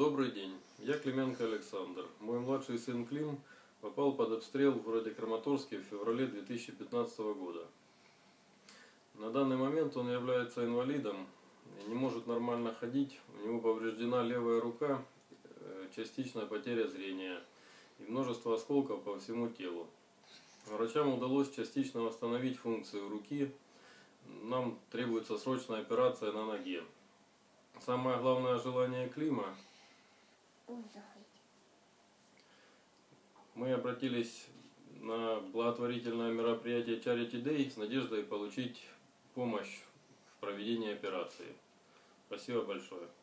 Добрый день, я Клименко Александр. Мой младший сын Клим попал под обстрел в городе Краматорске в феврале 2015 года. На данный момент он является инвалидом и не может нормально ходить. У него повреждена левая рука, частичная потеря зрения и множество осколков по всему телу. Врачам удалось частично восстановить функцию руки. Нам требуется срочная операция на ноге. Самое главное желание Клима. Мы обратились на благотворительное мероприятие Charity Day с надеждой получить помощь в проведении операции. Спасибо большое.